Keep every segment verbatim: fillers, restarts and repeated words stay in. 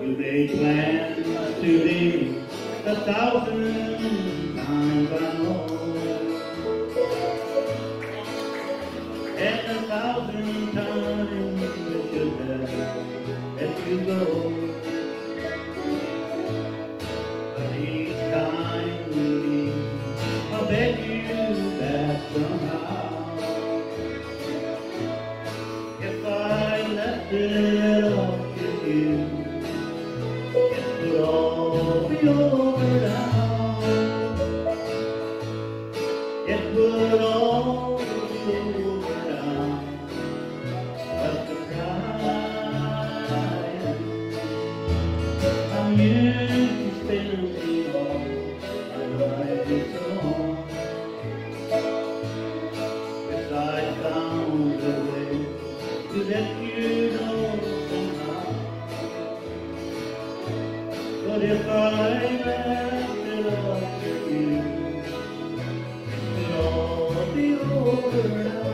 You may plan to be a thousand times unknown, and a thousand times you should have let you go. But each time you leave, I beg you that somehow, if I left it up to you, it would all be over now. It would all be over now. But the crying, I'm used to spending all my life alone. Wish I found a way to let you know somehow. But if I left it up to you, it would all be over now.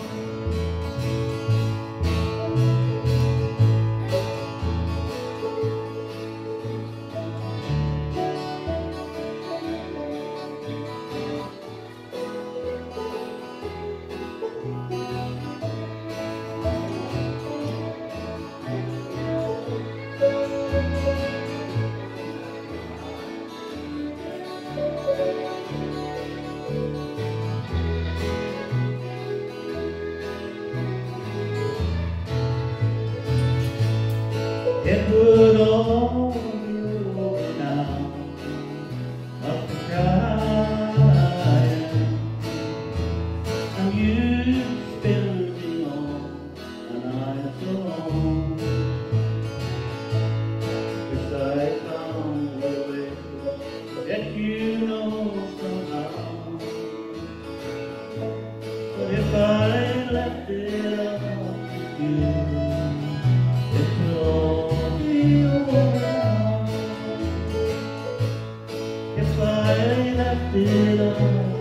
It would all be over now, but the crying, I'm used to spending all the nights alone. Wish I found a way to let you know somehow. But if I left it up to you, it would all if I left it all.